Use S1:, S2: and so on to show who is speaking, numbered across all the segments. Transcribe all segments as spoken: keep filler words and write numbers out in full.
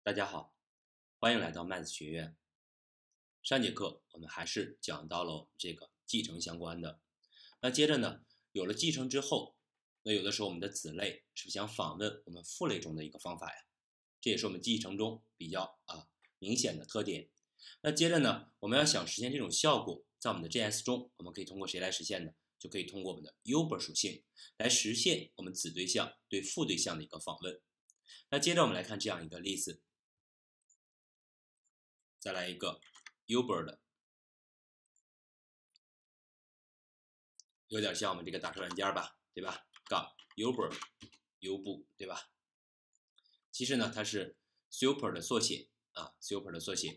S1: 大家好，欢迎来到麦子学院。上节课我们还是讲到了我们这个继承相关的。那接着呢，有了继承之后，那有的时候我们的子类是不是想访问我们父类中的一个方法呀？这也是我们继承中比较啊明显的特点。那接着呢，我们要想实现这种效果，在我们的 J S 中，我们可以通过谁来实现呢？就可以通过我们的 Uber 属性来实现我们子对象对父对象的一个访问。那接着我们来看这样一个例子。再来一个 Uber 的，有点像我们这个打车软件吧，对吧？杠 Uber 优步，对吧？其实呢，它是 Super 的缩写啊 ，Super 的缩写。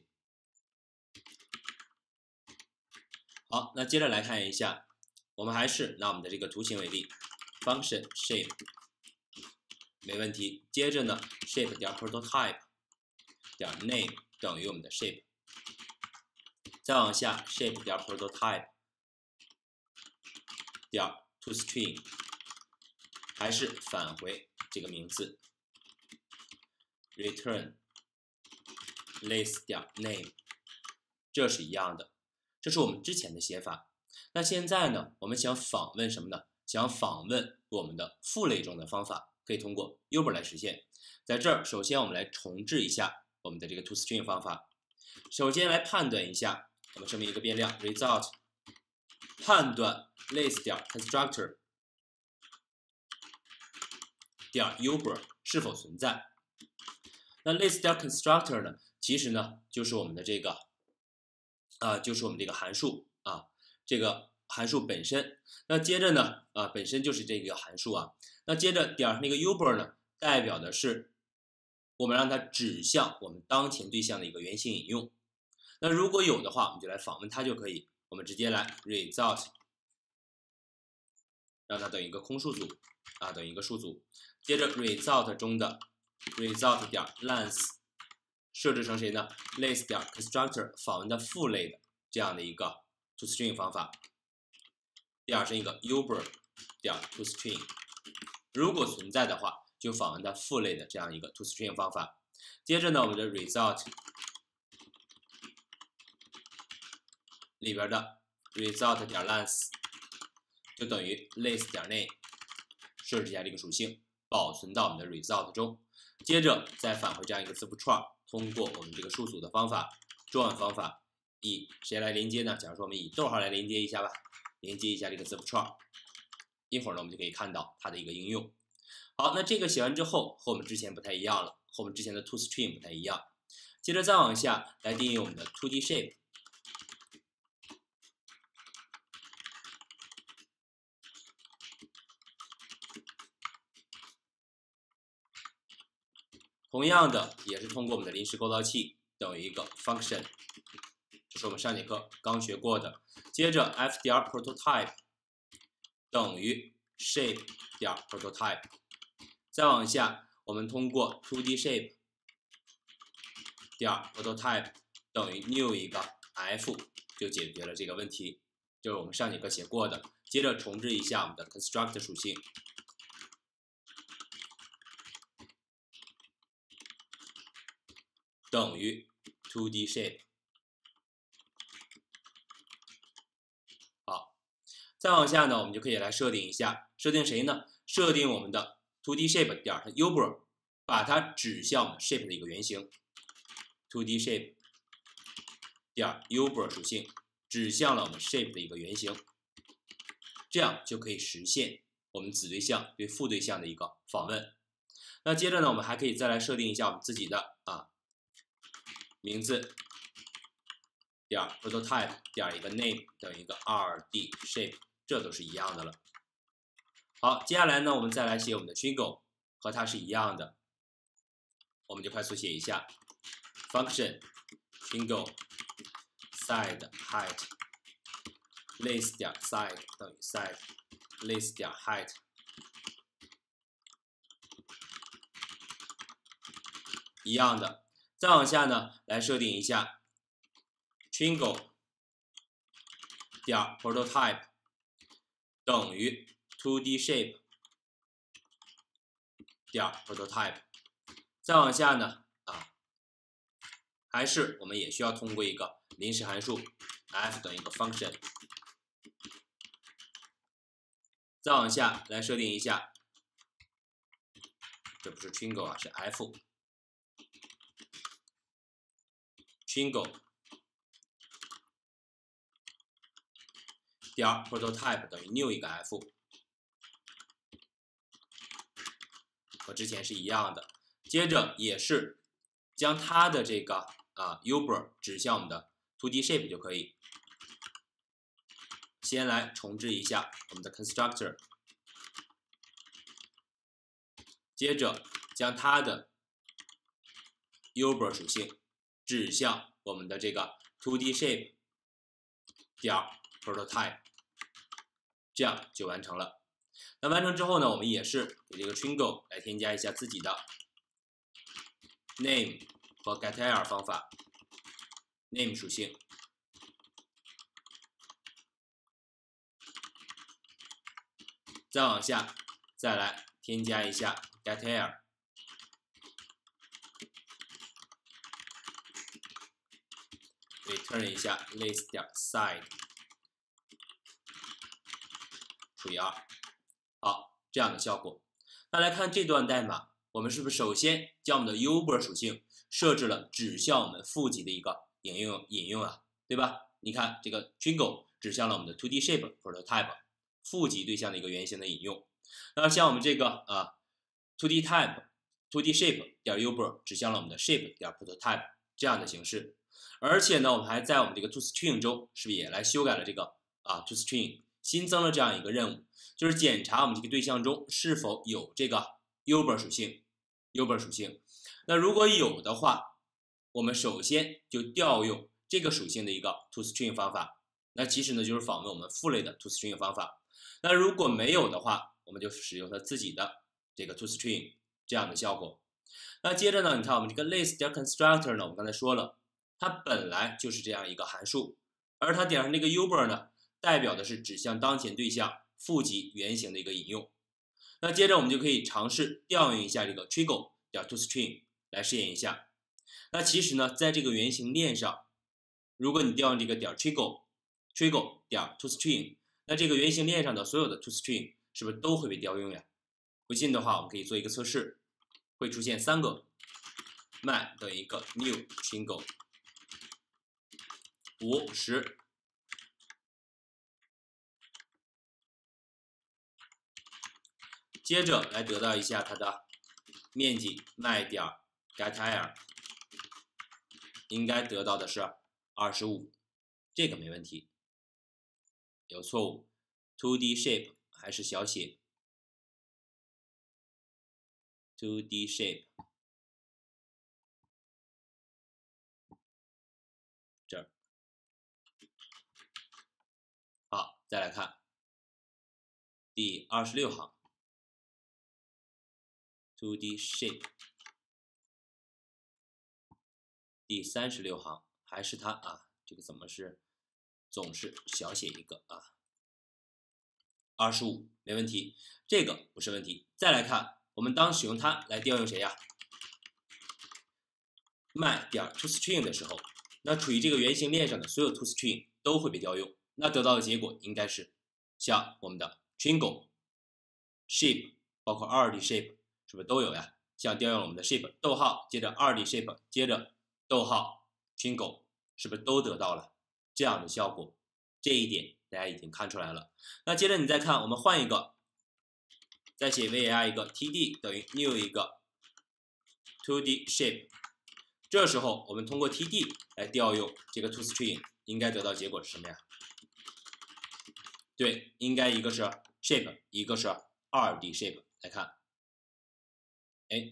S1: 好，那接着来看一下，我们还是拿我们的这个图形为例 ，function shape 没问题。接着呢 ，shape 点 prototype 点 name 等于我们的 shape。再往下 shape 点 prototype 点 toString 还是返回这个名字 return list 点 name 这是一样的，这是我们之前的写法。那现在呢，我们想访问什么呢？想访问我们的父类中的方法，可以通过 Uber 来实现。在这儿，首先我们来重置一下我们的这个 toString 方法。首先来判断一下。我们这么一个变量 result 判断 list 点 constructor 点 uber 是否存在。那 list 点 constructor 呢，其实呢就是我们的这个啊、呃，就是我们这个函数啊，这个函数本身。那接着呢啊，本身就是这个函数啊。那接着点那个 uber 呢，代表的是我们让它指向我们当前对象的一个原型引用。那如果有的话，我们就来访问它就可以。我们直接来 result， 让它等于一个空数组啊，等于一个数组。接着 result 中的 result 点 length 设置成谁呢 ？list 点 constructor 访问的父类的这样的一个 toString 方法。第二是一个 uber 点 toString， 如果存在的话，就访问的父类的这样一个 toString 方法。接着呢，我们的 result里边的 result 点 length 就等于 list 点 name， 设置一下这个属性，保存到我们的 result 中。接着再返回这样一个字符串，通过我们这个数组的方法 join 方法，以谁来连接呢？假如说我们以逗号来连接一下吧，连接一下这个字符串，一会儿呢我们就可以看到它的一个应用。好，那这个写完之后和我们之前不太一样了，和我们之前的 toString 不太一样。接着再往下来定义我们的 two D shape。同样的，也是通过我们的临时构造器等于一个 function， 这是我们上节课刚学过的。接着 f 点 prototype 等于 shape 点 prototype， 再往下，我们通过 two D shape 点 prototype 等于 new 一个 f 就解决了这个问题，就是我们上节课写过的。接着重置一下我们的 construct 属性。等于 two D shape， 好，再往下呢，我们就可以来设定一下，设定谁呢？设定我们的 two D shape 点 uber， 把它指向我们 shape 的一个原型 ，two D shape 点 uber 属性指向了我们 shape 的一个原型，这样就可以实现我们子对象对父对象的一个访问。那接着呢，我们还可以再来设定一下我们自己的啊。名字点 prototype 点一个 name 等于一个 二 D shape， 这都是一样的了。好，接下来呢，我们再来写我们的 Twinkle， 和它是一样的，我们就快速写一下 function Twinkle side height list 点 side 等于 side list 点 height， 一样的。再往下呢，来设定一下 Twinkle 点 prototype 等于 two D shape 点 prototype。再往下呢，啊， 还是我们也需要通过一个临时函数 f 等于一个 function。再往下来设定一下，这不是 Twingo 啊，是 f Twingo 点 prototype 等于 new 一个 f， 和之前是一样的。接着也是将它的这个啊 Uber 指向我们的 two D shape 就可以。先来重置一下我们的 constructor， 接着将它的 Uber 属性指向我们的这个 two D shape 点 prototype， 这样就完成了。那完成之后呢，我们也是给这个 Twingo 来添加一下自己的 name 和 getter 方法 ，name 属性。再往下，再来添加一下 getter， return 一下 list 点 side 除以二，好，这样的效果。那来看这段代码，我们是不是首先将我们的 Uber 属性设置了指向我们负极的一个引用引用啊，对吧？你看这个 Twingo 指向了我们的 two D shape prototype 负极对象的一个原型的引用。那像我们这个啊 two D type two D shape 点 Uber 指向了我们的 shape 点 prototype 这样的形式。而且呢，我们还在我们这个 toString 中是不是也来修改了这个啊 toString， 新增了这样一个任务，就是检查我们这个对象中是否有这个 Uber 属性 Uber 属性。那如果有的话，我们首先就调用这个属性的一个 toString 方法。那其实呢，就是访问我们父类的 toString 方法。那如果没有的话，我们就使用它自己的这个 toString 这样的效果。那接着呢，你看我们这个 list 点 constructor 呢，我们刚才说了，它本来就是这样一个函数，而它点上这个 Uber 呢，代表的是指向当前对象负极原型的一个引用。那接着我们就可以尝试调用一下这个 Twingo 点 toString 来试验一下。那其实呢，在这个原型链上，如果你调用这个点 Twingo Twingo 点 toString， 那这个原型链上的所有的 toString 是不是都会被调用呀？不信的话，我们可以做一个测试，会出现三个 man 等于一个 new Twingo 五十。接着来得到一下它的面积 my 点 getter， 应该得到的是二十五，这个没问题。有错误 two D shape 还是小写 two D shape 这儿。好，再来看第二十六行 two D shape， 第三十六行还是它啊，这个怎么是总是小写一个啊？二十五没问题，这个不是问题。再来看，我们当使用它来调用谁呀 ？my 点 toString 的时候，那处于这个原型链上的所有 toString 都会被调用，那得到的结果应该是像我们的 Twingo shape 包括 二 D shape 是不是都有呀？像调用了我们的 shape 逗号，接着 二 D shape， 接着逗号 Twingo 是不是都得到了这样的效果？这一点大家已经看出来了。那接着你再看，我们换一个，再写 var 一个 td 等于 new 一个 two D shape， 这时候我们通过 td 来调用这个 toString， 应该得到结果是什么呀？对，应该一个是 shape， 一个是 二 D shape。来看，哎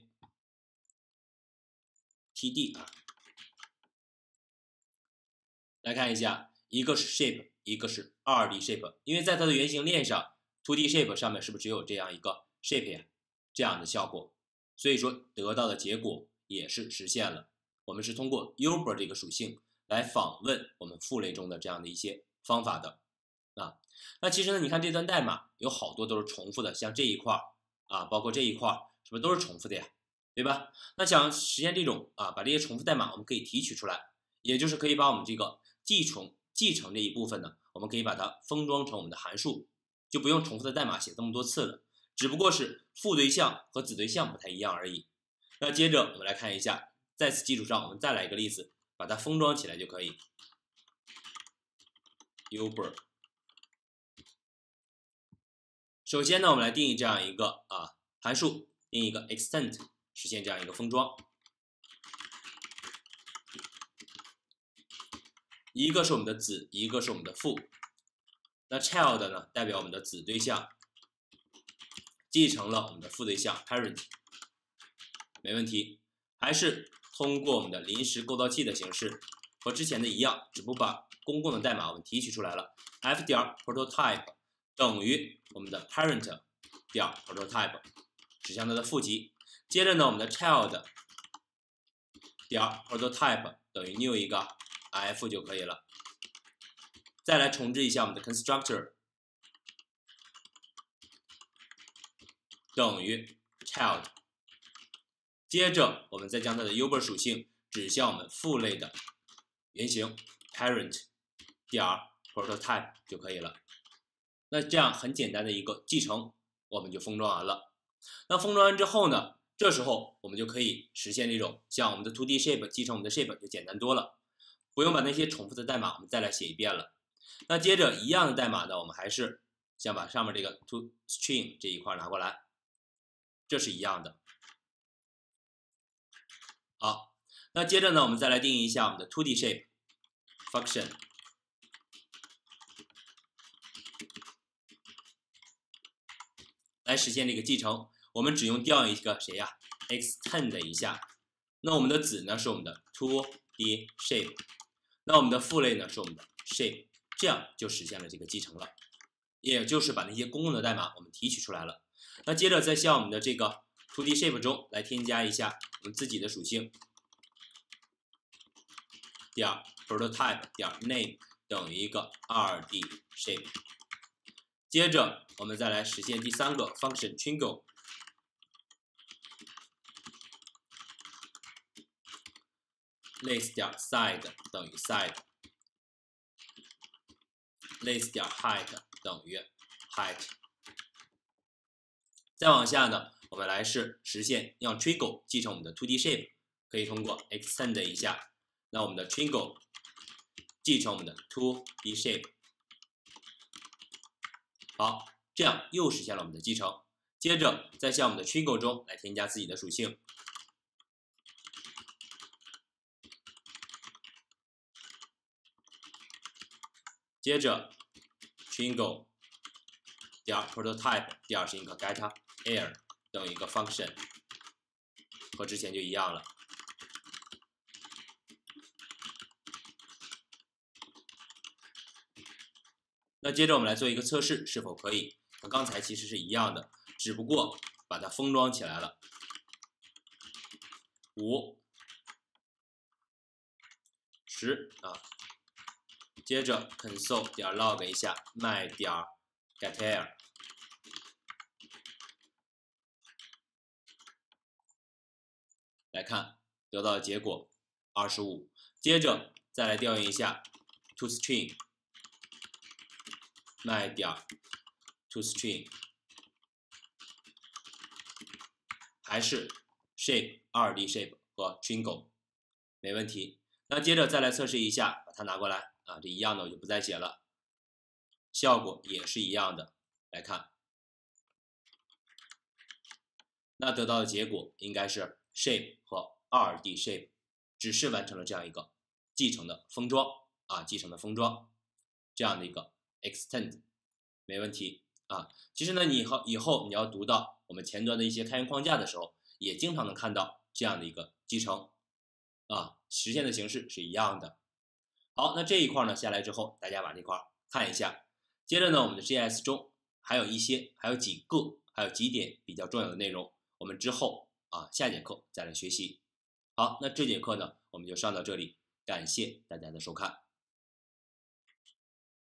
S1: ，td 啊，来看一下，一个是 shape， 一个是 二 D shape， 因为在它的原型链上 two D shape 上面是不是只有这样一个 shape 呀？这样的效果，所以说得到的结果也是实现了。我们是通过 Uber 这个属性来访问我们父类中的这样的一些方法的啊。那其实呢，你看这段代码有好多都是重复的，像这一块啊，包括这一块，是不是都是重复的呀？ 对吧？那想实现这种啊，把这些重复代码我们可以提取出来，也就是可以把我们这个继承继承这一部分呢，我们可以把它封装成我们的函数，就不用重复的代码写这么多次了，只不过是父对象和子对象不太一样而已。那接着我们来看一下，在此基础上我们再来一个例子，把它封装起来就可以。Uber。首先呢，我们来定义这样一个啊函数，定义一个 extent， 实现这样一个封装。一个是我们的子，一个是我们的父。那 child 呢，代表我们的子对象继承了我们的父对象 parent， 没问题。还是通过我们的临时构造器的形式，和之前的一样，只不过把公共的代码我们提取出来了。f 点 prototype 等于我们的 parent 点 prototype， 指向它的父级。接着呢，我们的 child 点 prototype 等于 new 一个 f 就可以了。再来重置一下我们的 constructor， 等于 child。接着我们再将它的 Uber 属性指向我们父类的原型 parent 点 prototype 就可以了。那这样很简单的一个继承，我们就封装完了。那封装完之后呢，这时候我们就可以实现这种像我们的 two D shape 继承我们的 shape 就简单多了，不用把那些重复的代码我们再来写一遍了。那接着一样的代码呢，我们还是先把上面这个 toString 这一块拿过来，这是一样的。好，那接着呢，我们再来定义一下我们的 two D shape function。来实现这个继承，我们只用调一个谁呀 ？extend 一下。那我们的子呢是我们的 two D shape， 那我们的父类呢是我们的 shape， 这样就实现了这个继承了，也就是把那些公共的代码我们提取出来了。那接着再向我们的这个 two D shape 中来添加一下我们自己的属性，点 prototype 点 name 等于一个 二 D shape。接着我们再来实现第三个 function twinkle， list 点 side 等于 side， list 点 height 等于 height。再往下呢，我们来是实现让 twinkle 继承我们的 two D shape， 可以通过 extend 一下，那我们的 twinkle 继承我们的 two D shape。好，这样又实现了我们的继承。接着再向我们的 twinkle 中来添加自己的属性，接着 twinkle 点 prototype 第二是一个 get air 等于一个 function， 和之前就一样了。那接着我们来做一个测试，是否可以和刚才其实是一样的，只不过把它封装起来了。五、十啊，接着 console 点 log 一下 my 点 get air， 来看得到的结果二十五。接着再来调用一下 toString my 点 toString， 还是 shape 二 D shape 和 twinkle， 没问题。那接着再来测试一下，把它拿过来啊，这一样的我就不再写了，效果也是一样的。来看，那得到的结果应该是 shape 和二 D shape 只是完成了这样一个继承的封装啊，继承的封装这样的一个 extend， 没问题啊。其实呢，你以后以后你要读到我们前端的一些开源框架的时候，也经常能看到这样的一个继承啊，实现的形式是一样的。好，那这一块呢下来之后，大家把这块看一下。接着呢，我们的 J S 中还有一些，还有几个，还有几点比较重要的内容，我们之后啊下节课再来学习。好，那这节课呢我们就上到这里，感谢大家的收看。